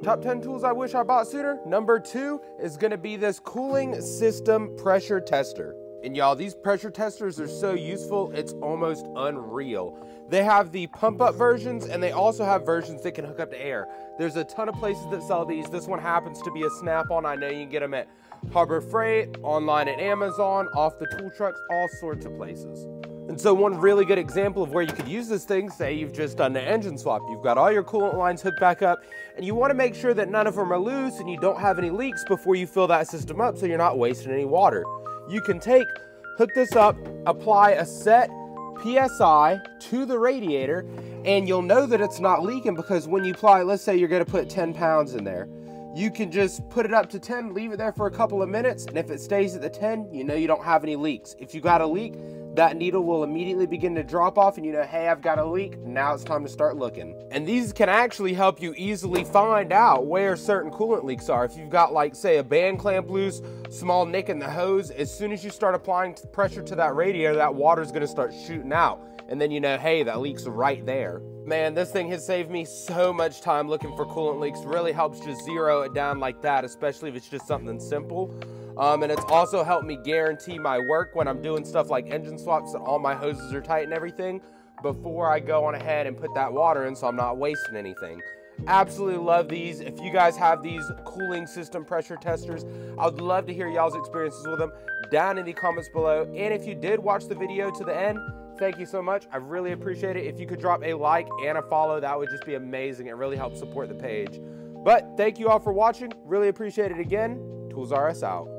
Top 10 tools I wish I bought sooner. Number 2 is gonna be this cooling system pressure tester. And y'all, these pressure testers are so useful, it's almost unreal. They have the pump up versions, and they also have versions that can hook up to air. There's a ton of places that sell these. This one happens to be a Snap-on. I know you can get them at Harbor Freight, online at Amazon, off the tool trucks, all sorts of places. And so one really good example of where you could use this thing, say you've just done an engine swap, you've got all your coolant lines hooked back up, and you want to make sure that none of them are loose and you don't have any leaks before you fill that system up so you're not wasting any water. You can hook this up, apply a set PSI to the radiator, and you'll know that it's not leaking because when you apply, let's say you're going to put 10 pounds in there, you can just put it up to 10, leave it there for a couple of minutes, and if it stays at the 10, you know you don't have any leaks. If you got a leak, that needle will immediately begin to drop off and you know, hey, I've got a leak, now it's time to start looking. And these can actually help you easily find out where certain coolant leaks are. If you've got like, say, a band clamp loose, small nick in the hose, as soon as you start applying pressure to that radiator, that water's gonna start shooting out. And then you know, hey, that leak's right there. Man, this thing has saved me so much time looking for coolant leaks. Really helps just zero it down like that, especially if it's just something simple. And it's also helped me guarantee my work when I'm doing stuff like engine swaps that all my hoses are tight and everything before I go on ahead and put that water in so I'm not wasting anything. Absolutely love these. If you guys have these cooling system pressure testers, I would love to hear y'all's experiences with them down in the comments below. And if you did watch the video to the end, thank you so much. I really appreciate it. If you could drop a like and a follow, that would just be amazing. It really helps support the page. But thank you all for watching. Really appreciate it again. Tools R Us out.